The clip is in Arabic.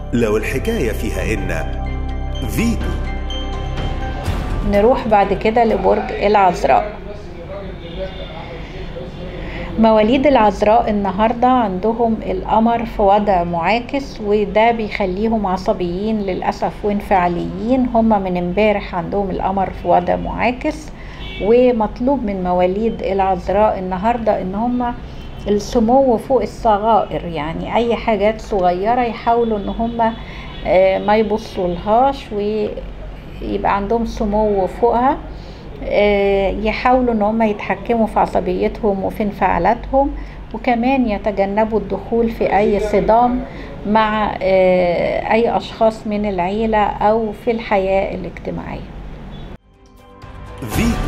لو الحكاية فيها إن فيتو. نروح بعد كده لبرج العذراء. مواليد العذراء النهاردة عندهم القمر في وضع معاكس، وده بيخليهم عصبيين للأسف وانفعاليين. هم من امبارح عندهم القمر في وضع معاكس، ومطلوب من مواليد العذراء النهاردة ان هم السمو فوق الصغائر، يعني اي حاجات صغيرة يحاولوا ان هم ما يبصوا لهاش ويبقى عندهم سمو فوقها. يحاولوا ان هم يتحكموا في عصبيتهم وفي انفعالاتهم، وكمان يتجنبوا الدخول في اي صدام مع اي اشخاص من العيلة او في الحياة الاجتماعية. فيتو.